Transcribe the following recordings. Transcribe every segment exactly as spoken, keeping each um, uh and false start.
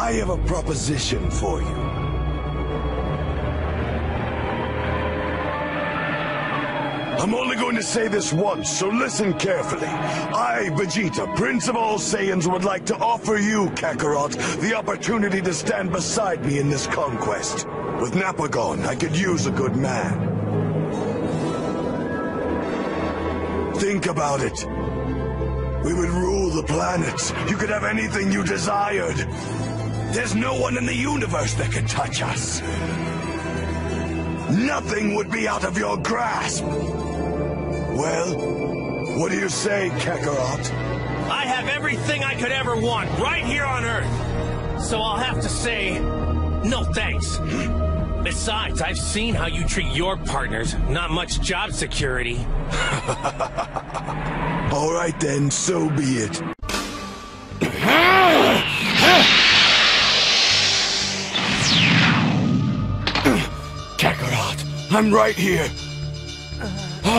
I have a proposition for you. I'm only going to say this once, so listen carefully. I, Vegeta, Prince of all Saiyans, would like to offer you, Kakarot, the opportunity to stand beside me in this conquest. With Nappa gone, I could use a good man. Think about it. We would rule the planets. You could have anything you desired. There's no one in the universe that can touch us. Nothing would be out of your grasp. Well, what do you say, Kakarot? I have everything I could ever want right here on Earth. So I'll have to say, no thanks. Besides, I've seen how you treat your partners. Not much job security. All right then, so be it. Kakarot, I'm right here. Huh?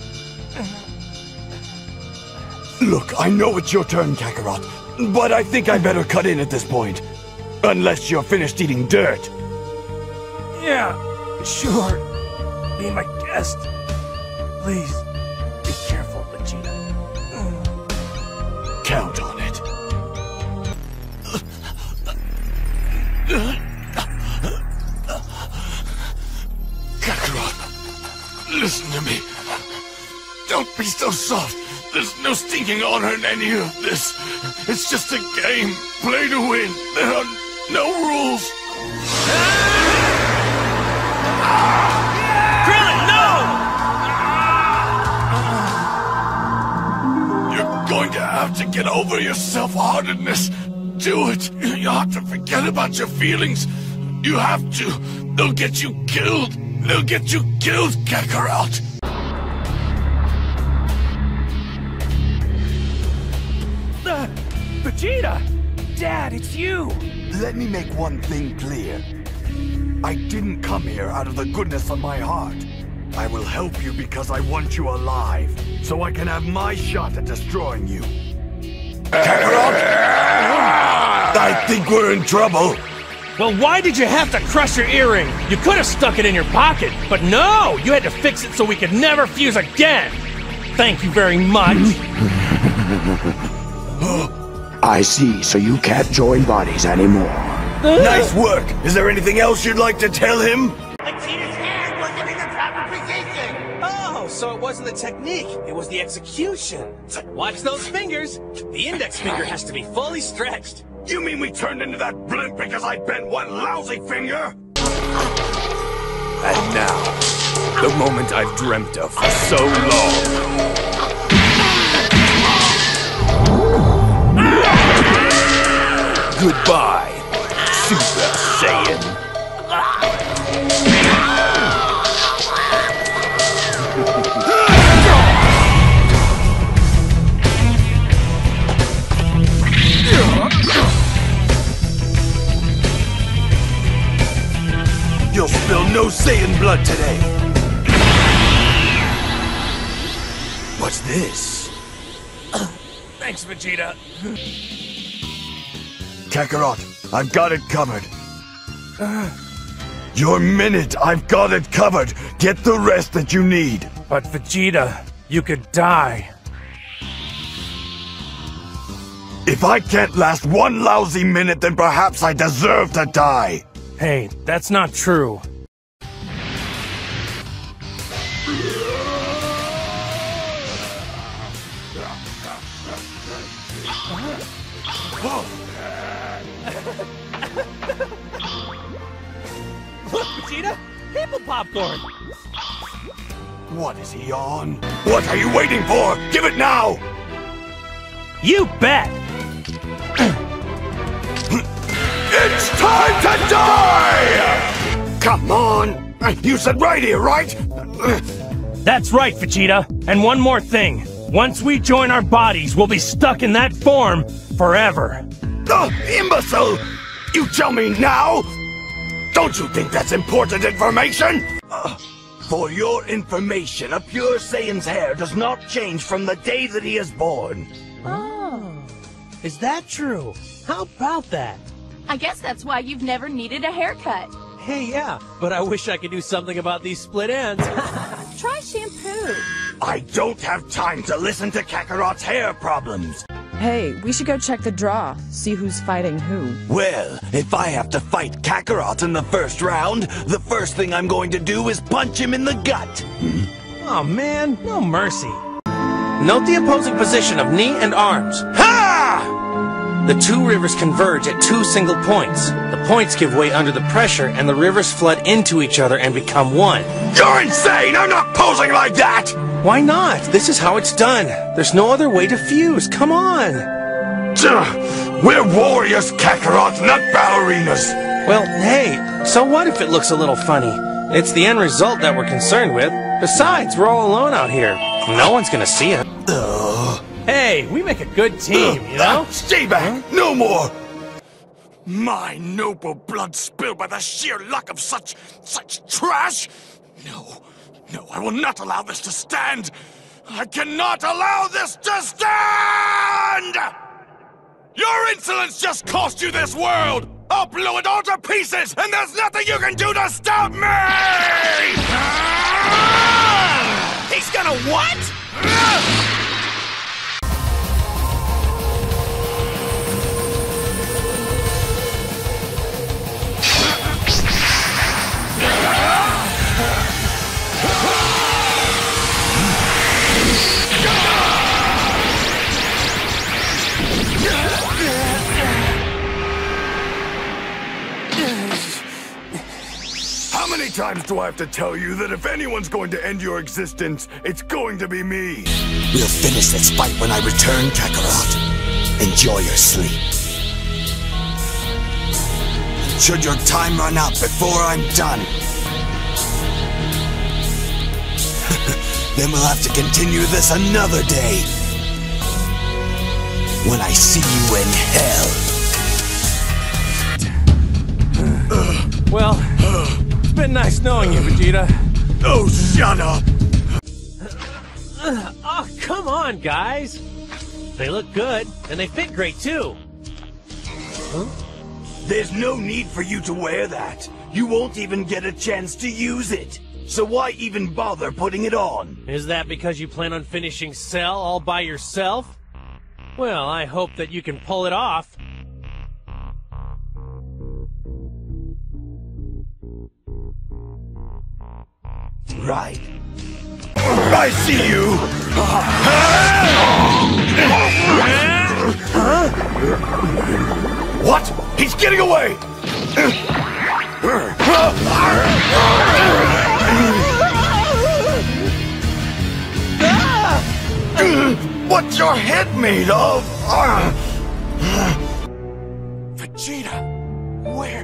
Look, I know it's your turn, Kakarot, but I think I better cut in at this point. Unless you're finished eating dirt. Yeah, sure. Be my guest. Please, be careful, Vegeta. Count on it. Kakarot, listen to me. Don't be so soft. There's no stinking honor in any of this. It's just a game. Play to win. There are no rules. Krillin, no! You're going to have to get over your self-heartedness. Do it. You have to forget about your feelings. You have to. They'll get you killed. They'll get you killed, Kakarot. Uh, Vegeta! Dad, it's you! Let me make one thing clear. I didn't come here out of the goodness of my heart. I will help you because I want you alive, so I can have my shot at destroying you. Kakarot? I think we're in trouble. Well, why did you have to crush your earring? You could have stuck it in your pocket, but no! You had to fix it so we could never fuse again! Thank you very much! I see, so you can't join bodies anymore. Nice work! Is there anything else you'd like to tell him? Vegeta's hand wasn't in the proper position! Oh, so it wasn't the technique, it was the execution. Watch those fingers. The index finger has to be fully stretched. You mean we turned into that blimp because I bent one lousy finger? And now, the moment I've dreamt of for so long. Goodbye, Super Saiyan. You'll spill no Saiyan blood today. What's this? Thanks, Vegeta. Kakarot, I've got it covered. Your minute, I've got it covered. Get the rest that you need. But Vegeta, you could die. If I can't last one lousy minute, then perhaps I deserve to die. Hey, that's not true. Look, Vegeta! People popcorn! What is he on? What are you waiting for? Give it now! You bet! It's time to die! Come on! You said right here, right? That's right, Vegeta. And one more thing. Once we join our bodies, we'll be stuck in that form forever. Oh, imbecile! You tell me now? Don't you think that's important information? Uh, for your information, a pure Saiyan's hair does not change from the day that he is born. Oh, is that true? How about that? I guess that's why you've never needed a haircut. Hey, yeah, but I wish I could do something about these split ends. Try shampoo. I don't have time to listen to Kakarot's hair problems. Hey, we should go check the draw, see who's fighting who. Well, if I have to fight Kakarot in the first round, the first thing I'm going to do is punch him in the gut. Oh man, no mercy. Note the opposing position of knee and arms. Ha! The two rivers converge at two single points. The points give way under the pressure, and the rivers flood into each other and become one. You're insane! I'm not posing like that! Why not? This is how it's done. There's no other way to fuse. Come on. Duh. We're warriors, Kakarot, not ballerinas. Well, hey, so what if it looks a little funny? It's the end result that we're concerned with. Besides, we're all alone out here. No one's gonna see it. Ugh. Hey, we make a good team, you know? Uh, stay back! Huh? No more! My noble blood spilled by the sheer luck of such... such trash? No, no, I will not allow this to stand! I cannot allow this to stand! Your insolence just cost you this world! I'll blow it all to pieces, and there's nothing you can do to stop me! He's gonna what? How many times do I have to tell you that if anyone's going to end your existence, it's going to be me? We'll finish this fight when I return, Kakarot. Enjoy your sleep. Should your time run out before I'm done, then we'll have to continue this another day. When I see you in hell. Well, it's been nice knowing you, Vegeta. Oh, shut up! Oh, come on, guys. They look good, and they fit great, too. Huh? There's no need for you to wear that. You won't even get a chance to use it. So why even bother putting it on? Is that because you plan on finishing Cell all by yourself? Well, I hope that you can pull it off. Right. I see you! What? He's getting away! What's your head made of? Vegeta, where?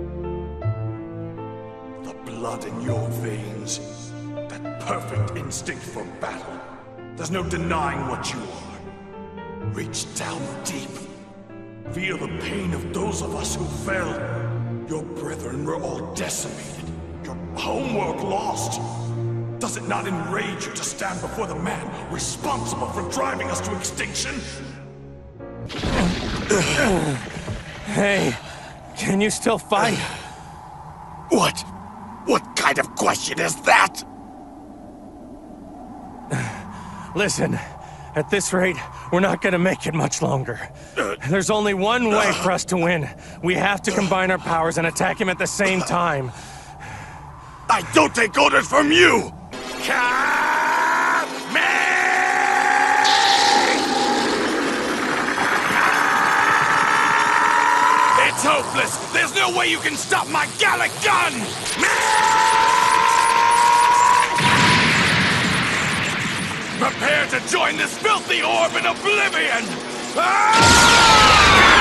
The blood in your veins. That perfect instinct for battle. There's no denying what you are. Reach down deep. Feel the pain of those of us who fell. Your brethren were all decimated. Your homework lost. Does it not enrage you to stand before the man responsible for driving us to extinction? Hey, can you still fight? What? What kind of question is that? Listen, at this rate, we're not gonna make it much longer. There's only one way for us to win. We have to combine our powers and attack him at the same time. I don't take orders from you! Come me! It's hopeless! There's no way you can stop my Gallic gun! Prepare to join this filthy orb in oblivion! Ah!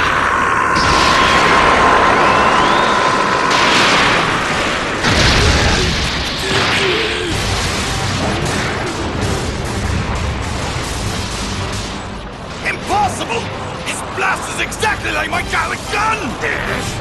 Impossible! His blast is exactly like my Gallic gun!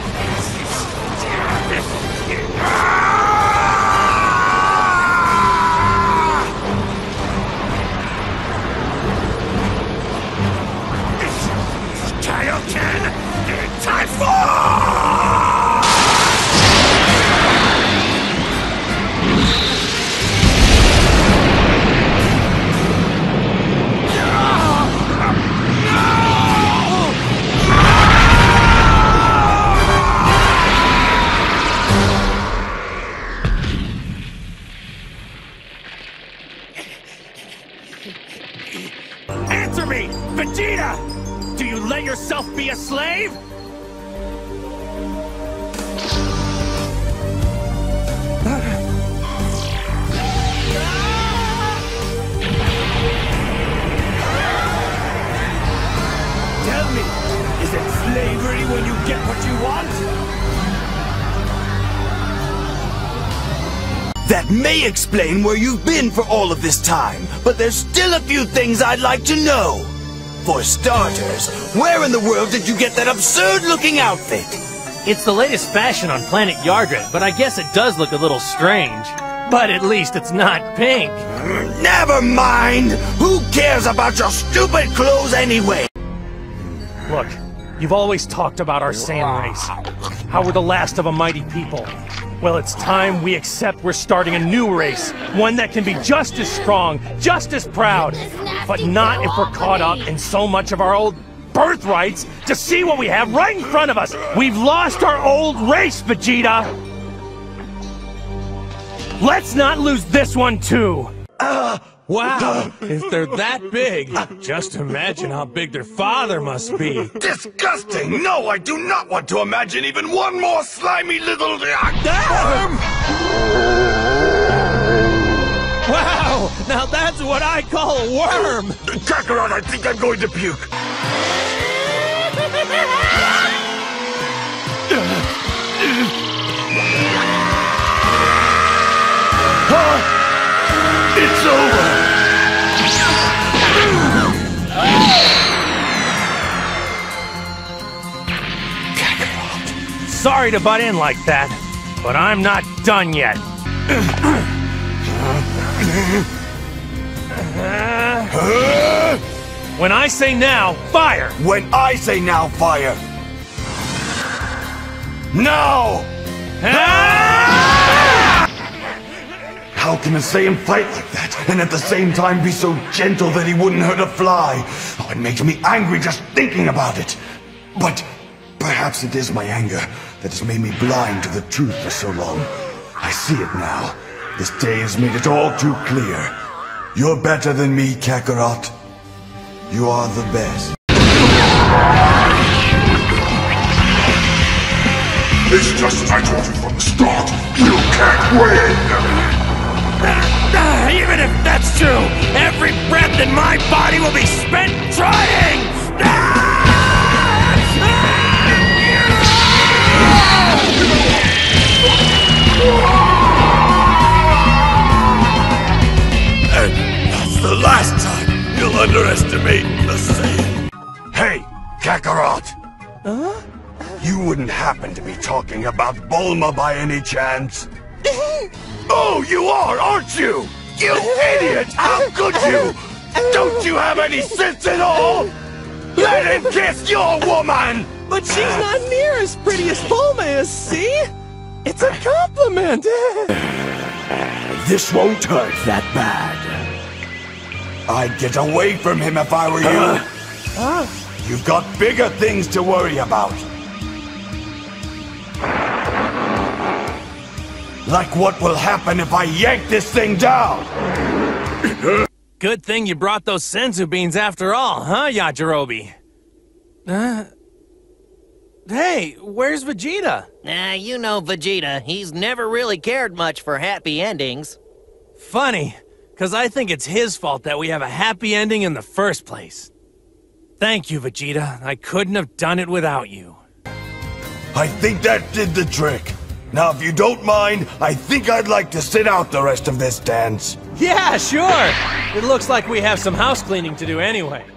That may explain where you've been for all of this time, but there's still a few things I'd like to know. For starters, where in the world did you get that absurd-looking outfit? It's the latest fashion on planet Yardred, but I guess it does look a little strange. But at least it's not pink. Never mind! Who cares about your stupid clothes anyway? Look, you've always talked about our Saiyan race. How we're the last of a mighty people. Well, it's time we accept we're starting a new race. One that can be just as strong, just as proud. But not if we're caught up in so much of our old birthrights to see what we have right in front of us. We've lost our old race, Vegeta! Let's not lose this one, too! Uh, Wow, if they're that big, just imagine how big their father must be. Disgusting! No, I do not want to imagine even one more slimy little... Damn! Wow, now that's what I call a worm! Kakarot, I think I'm going to puke. Huh? It's over! Sorry to butt in like that, but I'm not done yet. When I say now, fire! When I say now, fire! Now! How can a Saiyan fight like that, and at the same time be so gentle that he wouldn't hurt a fly? Oh, it makes me angry just thinking about it. But perhaps it is my anger that has made me blind to the truth for so long. I see it now. This day has made it all too clear. You're better than me, Kakarot. You are the best. It's just as I told you from the start. You can't win! Even if that's true, every breath in my body will be spent trying! And that's the last time you'll underestimate the Saiyan. Hey, Kakarot! Huh? You wouldn't happen to be talking about Bulma by any chance? Oh, you are, aren't you? You idiot! How could you? Don't you have any sense at all? Let him kiss your woman! But she's not near as pretty as Bulma is, see? It's a compliment! This won't hurt that bad. I'd get away from him if I were you. Uh, uh. You've got bigger things to worry about. Like what will happen if I yank this thing down? Good thing you brought those senzu beans after all, huh, Yajirobe? Uh, hey, where's Vegeta? Nah, you know Vegeta. He's never really cared much for happy endings. Funny, because I think it's his fault that we have a happy ending in the first place. Thank you, Vegeta. I couldn't have done it without you. I think that did the trick. Now, if you don't mind, I think I'd like to sit out the rest of this dance. Yeah, sure! It looks like we have some house cleaning to do anyway.